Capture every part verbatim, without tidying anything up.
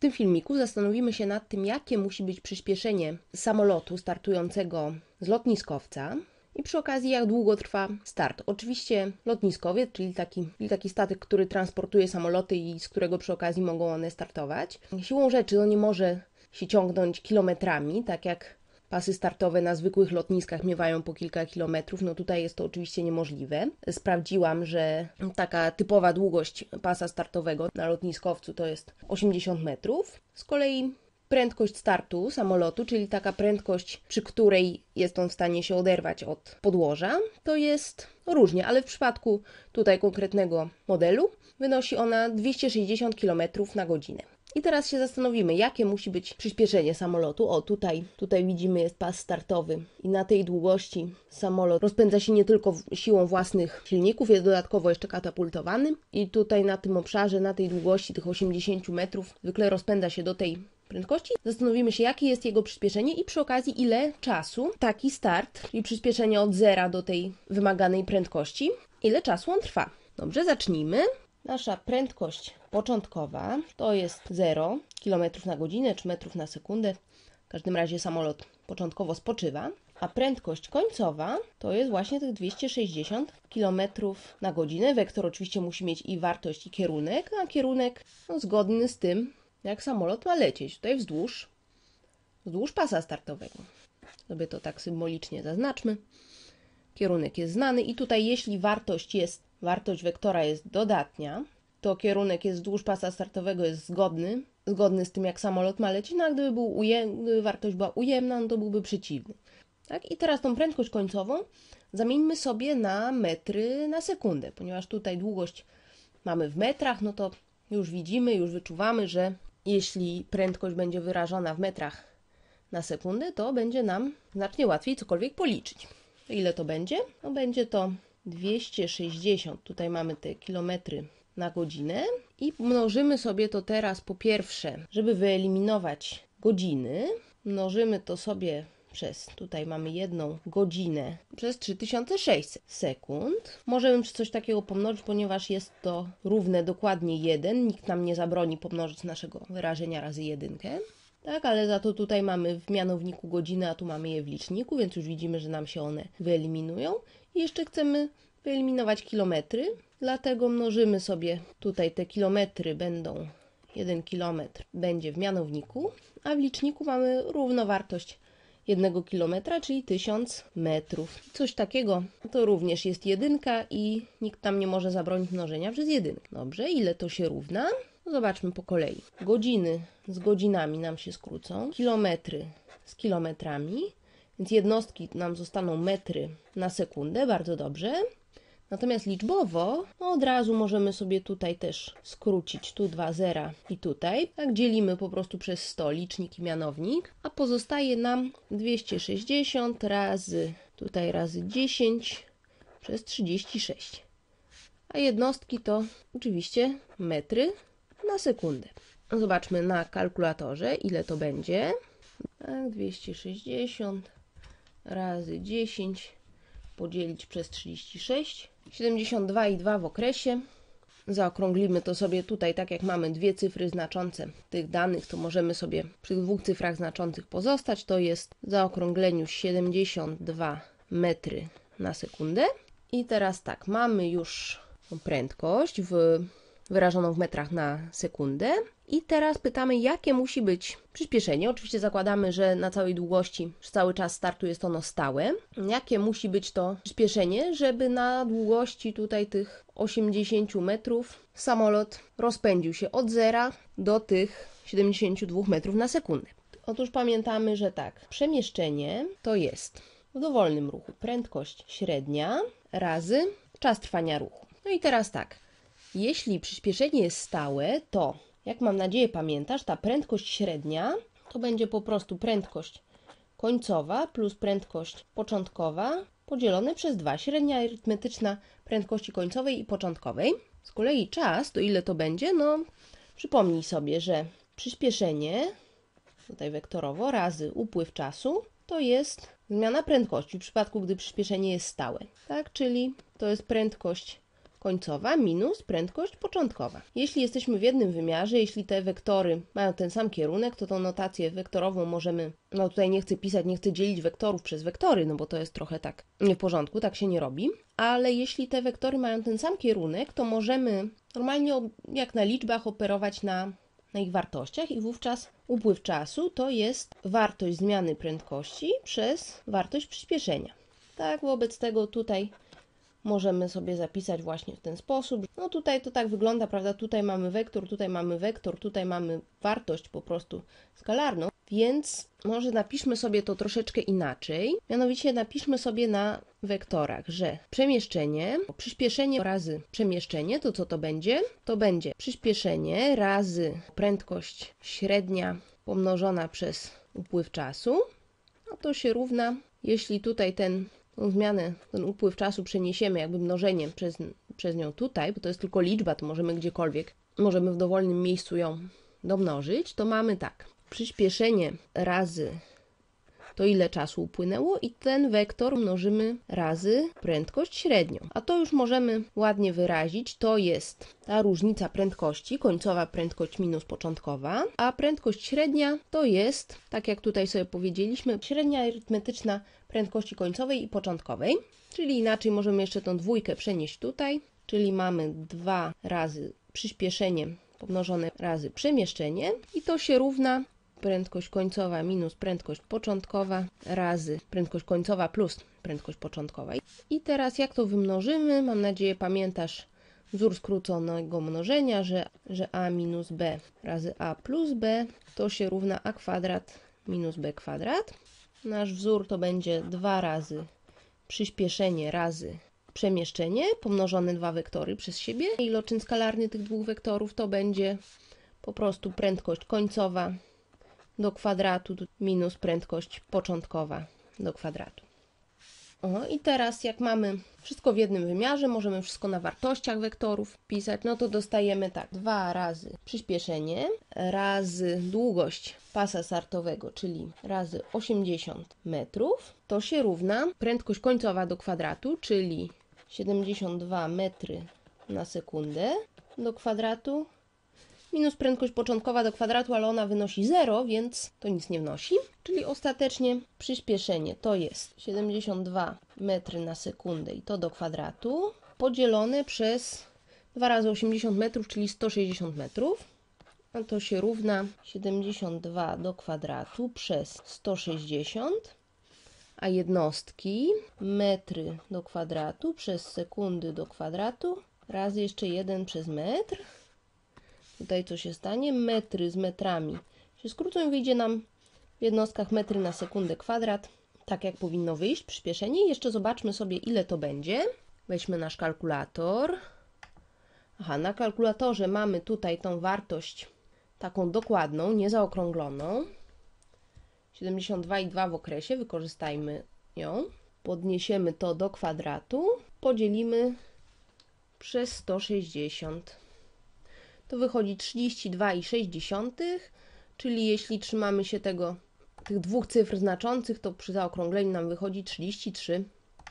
tym filmiku zastanowimy się nad tym, jakie musi być przyspieszenie samolotu startującego z lotniskowca i przy okazji jak długo trwa start. Oczywiście lotniskowiec, czyli taki, czyli taki statek, który transportuje samoloty i z którego przy okazji mogą one startować. Siłą rzeczy on nie może się ciągnąć kilometrami, tak jak pasy startowe na zwykłych lotniskach miewają po kilka kilometrów. No tutaj jest to oczywiście niemożliwe. Sprawdziłam, że taka typowa długość pasa startowego na lotniskowcu to jest osiemdziesiąt metrów. Z kolei prędkość startu samolotu, czyli taka prędkość, przy której jest on w stanie się oderwać od podłoża, to jest różnie, ale w przypadku tutaj konkretnego modelu wynosi ona dwieście sześćdziesiąt kilometrów na godzinę. I teraz się zastanowimy, jakie musi być przyspieszenie samolotu. O, tutaj, tutaj widzimy, jest pas startowy i na tej długości samolot rozpędza się nie tylko siłą własnych silników, jest dodatkowo jeszcze katapultowany. I tutaj na tym obszarze, na tej długości tych osiemdziesięciu metrów zwykle rozpędza się do tej prędkości. Zastanowimy się, jakie jest jego przyspieszenie i przy okazji ile czasu taki start, czyli przyspieszenie od zera do tej wymaganej prędkości, ile czasu on trwa. Dobrze, zacznijmy. Nasza prędkość początkowa to jest zero kilometrów na godzinę czy metrów na sekundę. W każdym razie samolot początkowo spoczywa. A prędkość końcowa to jest właśnie tych dwieście sześćdziesiąt kilometrów na godzinę. Wektor oczywiście musi mieć i wartość, i kierunek, a kierunek no, zgodny z tym, jak samolot ma lecieć. Tutaj wzdłuż, wzdłuż pasa startowego. Sobie to tak symbolicznie zaznaczmy. Kierunek jest znany i tutaj jeśli wartość jest, wartość wektora jest dodatnia, to kierunek jest wzdłuż pasa startowego jest zgodny, zgodny z tym jak samolot ma lecieć, no a gdyby, był ujem, gdyby wartość była ujemna, no to byłby przeciwny. Tak? I teraz tą prędkość końcową zamieńmy sobie na metry na sekundę, ponieważ tutaj długość mamy w metrach, no to już widzimy, już wyczuwamy, że jeśli prędkość będzie wyrażona w metrach na sekundę, to będzie nam znacznie łatwiej cokolwiek policzyć. Ile to będzie? No będzie to dwieście sześćdziesiąt, tutaj mamy te kilometry na godzinę i mnożymy sobie to teraz po pierwsze, żeby wyeliminować godziny, mnożymy to sobie przez, tutaj mamy jedną godzinę, przez trzy tysiące sześćset sekund. Możemy przez coś takiego pomnożyć, ponieważ jest to równe dokładnie jeden. Nikt nam nie zabroni pomnożyć naszego wyrażenia razy jedynkę. Tak, ale za to tutaj mamy w mianowniku godziny, a tu mamy je w liczniku, więc już widzimy, że nam się one wyeliminują. I jeszcze chcemy wyeliminować kilometry, dlatego mnożymy sobie tutaj te kilometry będą, jeden kilometr będzie w mianowniku, a w liczniku mamy równowartość jednego kilometra, czyli tysiąc metrów. Coś takiego to również jest jedynka i nikt nam nie może zabronić mnożenia przez jedynkę. Dobrze, ile to się równa? No zobaczmy po kolei. Godziny z godzinami nam się skrócą, kilometry z kilometrami, więc jednostki nam zostaną metry na sekundę, bardzo dobrze. Natomiast liczbowo no od razu możemy sobie tutaj też skrócić tu dwa zera i tutaj. Tak dzielimy po prostu przez sto licznik i mianownik, a pozostaje nam dwieście sześćdziesiąt razy tutaj razy dziesięć przez trzydzieści sześć. A jednostki to oczywiście metry na sekundę. Zobaczmy na kalkulatorze, ile to będzie. Tak, dwieście sześćdziesiąt razy dziesięć podzielić przez trzydzieści sześć. siedemdziesiąt dwa i dwa w okresie. Zaokrąglimy to sobie tutaj, tak jak mamy dwie cyfry znaczące tych danych, to możemy sobie przy dwóch cyfrach znaczących pozostać. To jest w zaokrągleniu siedemdziesiąt dwa metry na sekundę. I teraz tak, mamy już prędkość w wyrażoną w metrach na sekundę. I teraz pytamy, jakie musi być przyspieszenie. Oczywiście zakładamy, że na całej długości przez cały czas startu jest ono stałe. Jakie musi być to przyspieszenie, żeby na długości tutaj tych osiemdziesięciu metrów samolot rozpędził się od zera do tych siedemdziesięciu dwóch metrów na sekundę. Otóż pamiętamy, że tak, przemieszczenie to jest w dowolnym ruchu prędkość średnia razy czas trwania ruchu. No i teraz tak, jeśli przyspieszenie jest stałe, to jak mam nadzieję pamiętasz, ta prędkość średnia to będzie po prostu prędkość końcowa plus prędkość początkowa podzielone przez dwa. Średnia arytmetyczna prędkości końcowej i początkowej. Z kolei czas, to ile to będzie? No przypomnij sobie, że przyspieszenie, tutaj wektorowo, razy upływ czasu, to jest zmiana prędkości w przypadku, gdy przyspieszenie jest stałe. Tak, czyli to jest prędkość końcowa minus prędkość początkowa. Jeśli jesteśmy w jednym wymiarze, jeśli te wektory mają ten sam kierunek, to tą notację wektorową możemy, no tutaj nie chcę pisać, nie chcę dzielić wektorów przez wektory, no bo to jest trochę tak nie w porządku, tak się nie robi. Ale jeśli te wektory mają ten sam kierunek, to możemy normalnie jak na liczbach operować na, na ich wartościach i wówczas upływ czasu to jest wartość zmiany prędkości przez wartość przyspieszenia. Tak, wobec tego tutaj możemy sobie zapisać właśnie w ten sposób. No tutaj to tak wygląda, prawda? Tutaj mamy wektor, tutaj mamy wektor, tutaj mamy wartość po prostu skalarną, więc może napiszmy sobie to troszeczkę inaczej. Mianowicie napiszmy sobie na wektorach, że przemieszczenie, przyspieszenie razy przemieszczenie, to co to będzie? To będzie przyspieszenie razy prędkość średnia pomnożona przez upływ czasu. No to się równa, jeśli tutaj ten tą zmianę, ten upływ czasu przeniesiemy jakby mnożeniem przez, przez nią tutaj, bo to jest tylko liczba, to możemy gdziekolwiek, możemy w dowolnym miejscu ją domnożyć, to mamy tak, przyspieszenie razy to ile czasu upłynęło i ten wektor mnożymy razy prędkość średnią. A to już możemy ładnie wyrazić, to jest ta różnica prędkości, końcowa prędkość minus początkowa, a prędkość średnia to jest, tak jak tutaj sobie powiedzieliśmy, średnia arytmetyczna prędkości końcowej i początkowej, czyli inaczej możemy jeszcze tą dwójkę przenieść tutaj, czyli mamy dwa razy przyspieszenie pomnożone razy przemieszczenie i to się równa prędkość końcowa minus prędkość początkowa razy prędkość końcowa plus prędkość początkowa. I teraz jak to wymnożymy? Mam nadzieję pamiętasz wzór skróconego mnożenia, że, że a minus b razy a plus b to się równa a kwadrat minus b kwadrat. Nasz wzór to będzie dwa razy przyspieszenie razy przemieszczenie, pomnożone dwa wektory przez siebie. Iloczyn skalarny tych dwóch wektorów to będzie po prostu prędkość końcowa do kwadratu minus prędkość początkowa do kwadratu. O, i teraz jak mamy wszystko w jednym wymiarze, możemy wszystko na wartościach wektorów pisać, no to dostajemy tak, dwa razy przyspieszenie razy długość pasa startowego, czyli razy osiemdziesiąt metrów, to się równa prędkość końcowa do kwadratu, czyli siedemdziesiąt dwa metry na sekundę do kwadratu, minus prędkość początkowa do kwadratu, ale ona wynosi zero, więc to nic nie wnosi. Czyli ostatecznie przyspieszenie to jest siedemdziesiąt dwa metry na sekundę i to do kwadratu, podzielone przez dwa razy osiemdziesiąt metrów, czyli sto sześćdziesiąt metrów. A to się równa siedemdziesiąt dwa do kwadratu przez sto sześćdziesiąt, a jednostki metry do kwadratu przez sekundy do kwadratu razy jeszcze jeden przez metr. Tutaj co się stanie? Metry z metrami się skrócą i wyjdzie nam w jednostkach metry na sekundę kwadrat, tak jak powinno wyjść przyspieszenie. I jeszcze zobaczmy sobie, ile to będzie. Weźmy nasz kalkulator. Aha, na kalkulatorze mamy tutaj tą wartość taką dokładną, niezaokrągloną. siedemdziesiąt dwa i dwa w okresie, wykorzystajmy ją. Podniesiemy to do kwadratu, podzielimy przez sto sześćdziesiąt. To wychodzi trzydzieści dwa i sześć dziesiątych, czyli jeśli trzymamy się tego, tych dwóch cyfr znaczących, to przy zaokrągleniu nam wychodzi trzydzieści trzy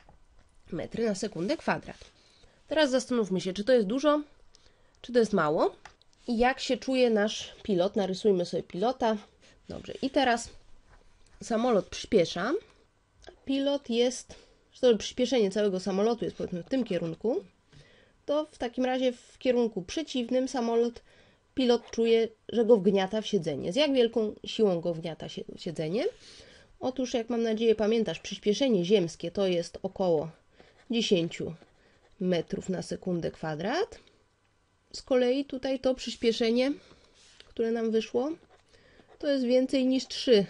metry na sekundę kwadrat. Teraz zastanówmy się, czy to jest dużo, czy to jest mało i jak się czuje nasz pilot. Narysujmy sobie pilota. Dobrze, i teraz samolot przyspiesza. Pilot jest, że przyspieszenie całego samolotu jest powiedzmy w tym kierunku, to w takim razie w kierunku przeciwnym samolot, pilot czuje, że go wgniata w siedzenie. Z jak wielką siłą go wgniata siedzenie? Otóż, jak mam nadzieję pamiętasz, przyspieszenie ziemskie to jest około dziesięć metrów na sekundę kwadrat. Z kolei tutaj to przyspieszenie, które nam wyszło, to jest więcej niż trzy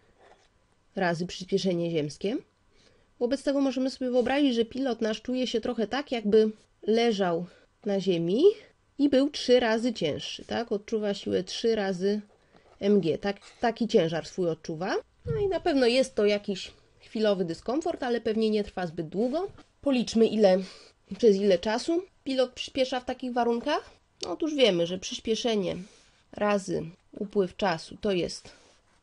razy przyspieszenie ziemskie. Wobec tego możemy sobie wyobrazić, że pilot nasz czuje się trochę tak, jakby leżał na ziemi i był trzy razy cięższy, tak? Odczuwa siłę trzy razy mg, tak, taki ciężar swój odczuwa. No i na pewno jest to jakiś chwilowy dyskomfort, ale pewnie nie trwa zbyt długo. Policzmy, ile, przez ile czasu pilot przyspiesza w takich warunkach. No, otóż wiemy, że przyspieszenie razy upływ czasu to jest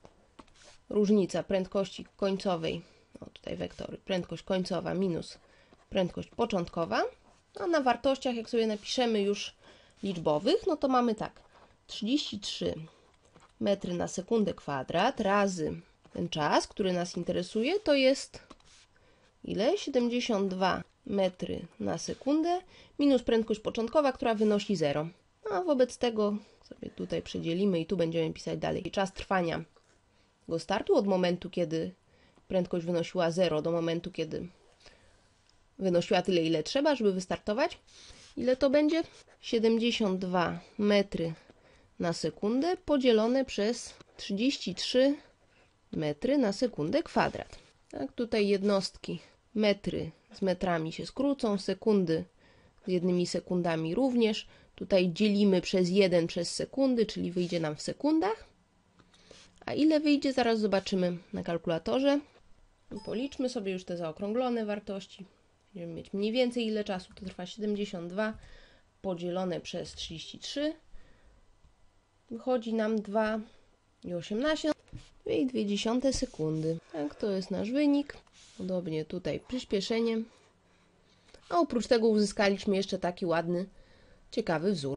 różnica prędkości końcowej, o tutaj wektory, prędkość końcowa minus prędkość początkowa. A na wartościach, jak sobie napiszemy już liczbowych, no to mamy tak, trzydzieści trzy metry na sekundę kwadrat razy ten czas, który nas interesuje, to jest ile? siedemdziesiąt dwa metry na sekundę minus prędkość początkowa, która wynosi zero. A wobec tego sobie tutaj przedzielimy i tu będziemy pisać dalej. Czas trwania go startu od momentu, kiedy prędkość wynosiła zero do momentu, kiedy wynosiła tyle, ile trzeba, żeby wystartować. Ile to będzie? siedemdziesiąt dwa metry na sekundę podzielone przez trzydzieści trzy metry na sekundę kwadrat. Tak, tutaj jednostki metry z metrami się skrócą, sekundy z jednymi sekundami również. Tutaj dzielimy przez jeden przez sekundy, czyli wyjdzie nam w sekundach. A ile wyjdzie, zaraz zobaczymy na kalkulatorze. Policzmy sobie już te zaokrąglone wartości. Będziemy mieć mniej więcej ile czasu to trwa. siedemdziesiąt dwa podzielone przez trzydzieści trzy. Wychodzi nam dwa i osiemnaście i dwie dziesiąte sekundy. Tak, to jest nasz wynik. Podobnie tutaj przyspieszeniem. A oprócz tego uzyskaliśmy jeszcze taki ładny, ciekawy wzór.